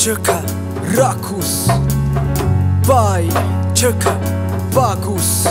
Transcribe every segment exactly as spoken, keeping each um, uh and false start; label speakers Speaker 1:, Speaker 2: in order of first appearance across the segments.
Speaker 1: cakap rakus, baik cakap bagus,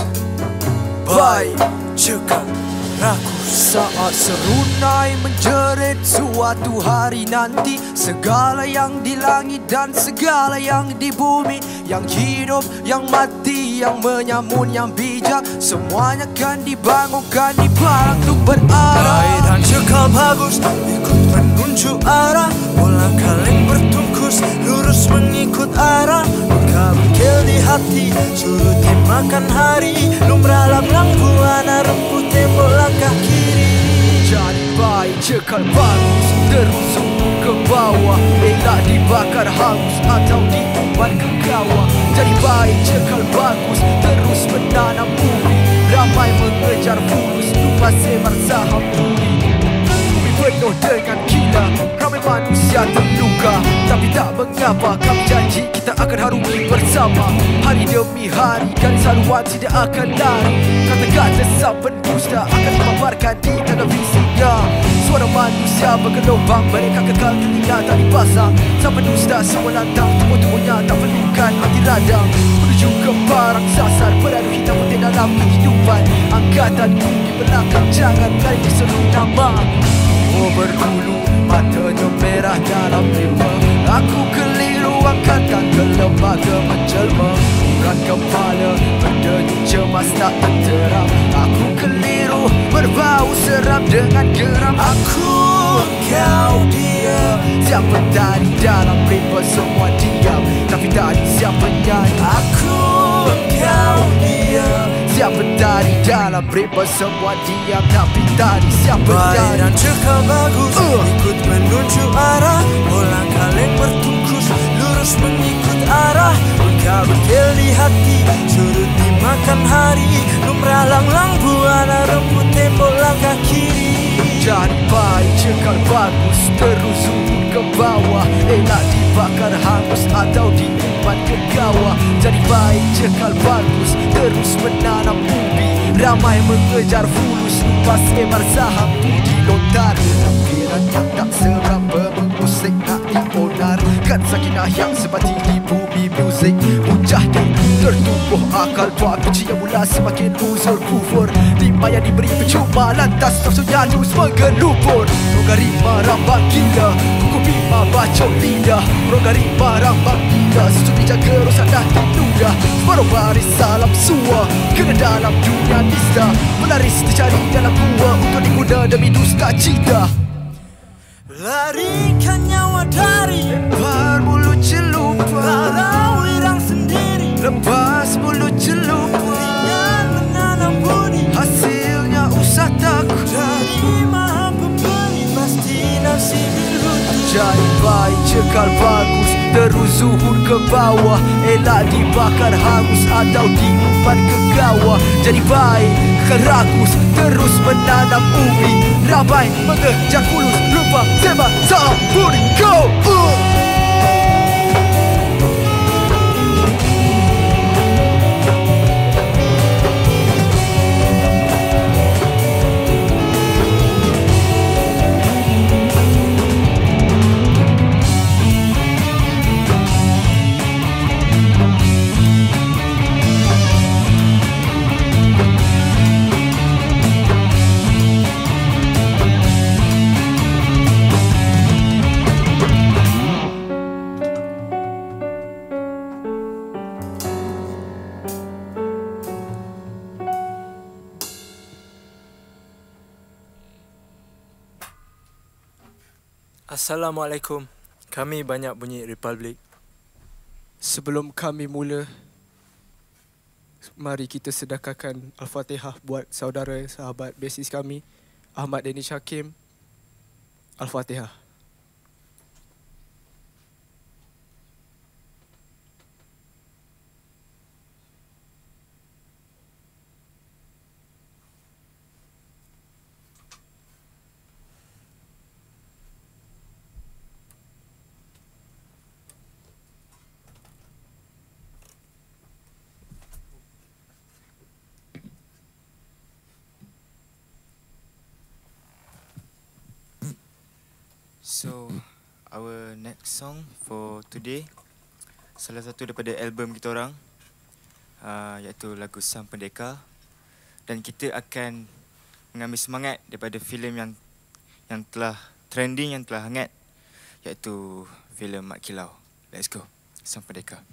Speaker 1: baik cakap rakus. Saat serunai menjerit suatu hari nanti, segala yang di langit dan segala yang di bumi, yang hidup, yang mati, yang menyamun, yang bijak, semuanya kan dibangunkan di barang untuk berarah. Baik dan cakap bagus, ikut penunjuk arah, bola kaleng bertungkus, lurus mengikut arah. Buka bengkel di hati, suruh makan hari, lumrah lang buana remput tembok langkah kiri. Jadi baik cekal bagus, terus ke bawah, elak dibakar hangus atau diumpan ke kawah. Jadi baik cekal bagus, terus menanam ubi, ramai mengejar fulus, lupa sebar saham budi. Bumi penuh dengan gila, ramai manusia terluka, tapi tak mengapa, kami janji kita akan harungi bersama. Hari demi hari, garis haruan tidak akan lari. Kata-kata sang pendusta akan memaparkan di televisinya. Suara manusia bergelombang, mereka kekal telinga tak dipasang. Sang pendusta semua lantang, tubuh-tubuhnya tak perlukan anti radang. Menuju ke barang sasar, beradu hitam putih dalam kehidupan. Angkatan bumi belakang, jangan lari diseru nama. Oh berbulu, matanya merah dalam rimba. Aku keliru angkatan ke lembaga menjelma. Urat kepala berdenyut cemas tak tenteram. Aku keliru berbau seram dengan geram. Aku, kau, dia, siapa tadi dalam rimba semua diam, tapi tadi siapa nyanyi. Aku, kau, dia, siapa tadi dalam rimba semua diam, tapi tadi siapa nyanyi. Baik dan cakap bagus, uh. ikut menunjuk arah, bola kaleng bertungkus, lurus mengikut arah. Buka bengkel di hati, suruh dimakan hari, lumrah lang buana remput tembok langkah kiri. Jadi baik cekal bagus, terus urut ke bawah, elak dibakar hangus atau diumpan ke kawah. Jadi baik cekal bagus, terus menanam ubi, ramai mengejar fulus, lupa sebar saham budi lontar. Lampiran yang tak seraba mengusik hati onar, kan sakinah yang sebati di bumi muzik. Mujahid tertumbuh akal, buat benci yang mula semakin uzur kufur. Lima yang diberi percuma, lantas nafsunya terus menggelupur. Rogari marambang gila, kuku bima bacok lidah. Rogari marambang gila, susu dijaga rosak dah dinudah. Separuh baris salam suah, kena dalam dunia nista. Pelaris dicari dalam gua untuk diguna demi dusta cita. Larikan nyawa dari lempar bulu celupa, walau wirang sendiri, lepas bulu celupa. Ringan menanam budi, hasilnya usah takut, dari maha pemberi pasti nasib dilutu. Jadi baik cekal bagus, terus zuhur ke bawah, elak dibakar hangus atau diumpan ke kawah. Jadi baik kekal rakus, terus menanam ubi, ramai mengejar fulus, lupa sebar saham budi. Go! Uh!
Speaker 2: Assalamualaikum. Kami banyak bunyi Republic.
Speaker 1: Sebelum kami mula, mari kita sedekahkan Al-Fatihah buat saudara sahabat besis kami, Ahmad Danish Hakim. Al-Fatihah.
Speaker 2: So,
Speaker 3: our next song for today, salah satu daripada album kita orang, uh, iaitu lagu Sang Pendekar. Dan kita akan mengambil semangat daripada filem yang yang telah trending, yang telah hangat, iaitu filem Mat Kilau. Let's go, Sang Pendekar.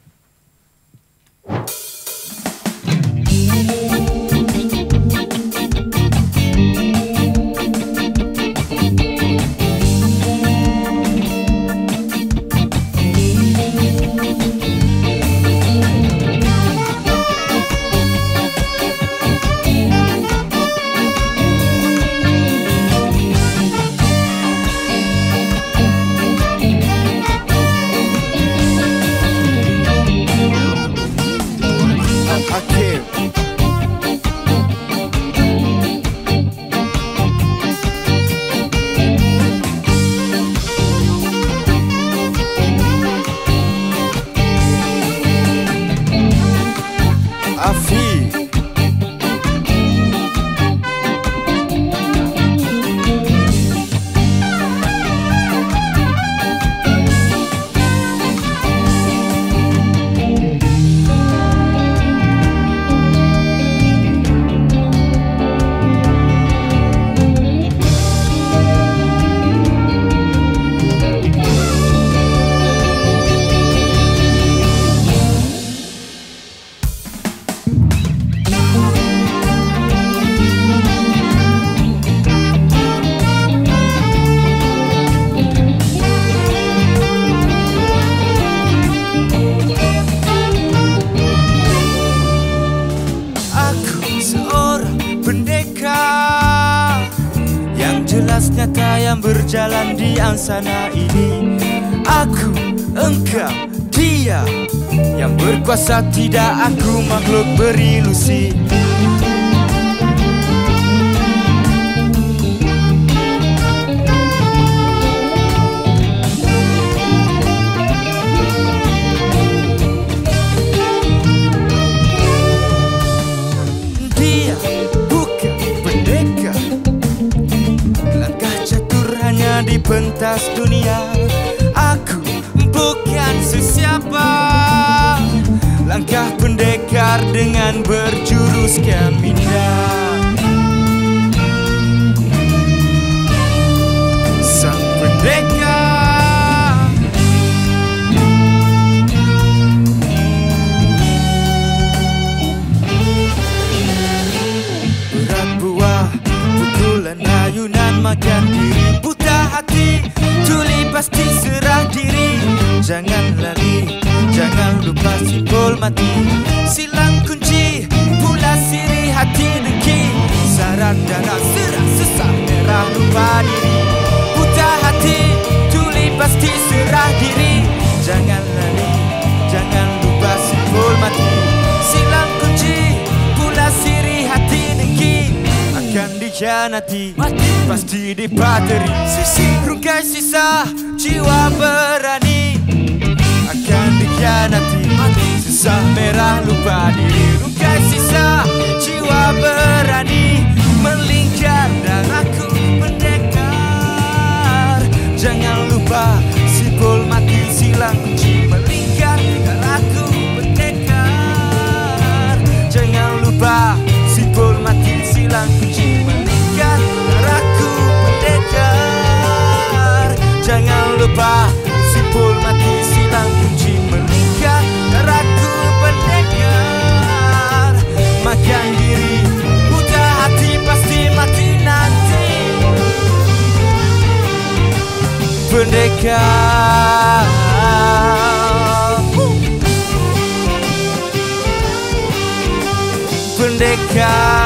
Speaker 3: Jelas nyata yang berjalan di ansana ini. Aku, engkau, dia yang berkuasa, tidak aku makhluk berilusi. Dia bukan pendekar, di pentas dunia. Aku bukan sesiapa, langkah pendekar dengan berjuruskan minda. Sang pendekar, berat buah, pukulan ayunan makan diri. Hati, tuli pasti serah diri. Jangan lari, jangan lupa simbol mati. Silang kunci, pula siri hati dengki. Saran darah, serah sesah, merah lupa diri. Buta hati, tuli pasti serah diri. Jangan lari, jangan lupa simbol mati. Silang kunci, pula siri hati dengki. Akan dikhianati, mati pasti dipateri. Sisi rungkai sisa jiwa berani. Akan dikhianati, mati sisa merah lupa diri. Rungkai sisa jiwa berani, melingkar darahku pendekar. Jangan lupa simbol mati, silang kunci, melingkar darahku pendekar. Jangan lupa simbol mati, silang kunci, melingkar darahku pendekar. Jangan lupa simbol mati, silang kunci, melingkar darahku pendekar. Makan diri, buta hati pasti mati nanti. Pendekar, pendekar.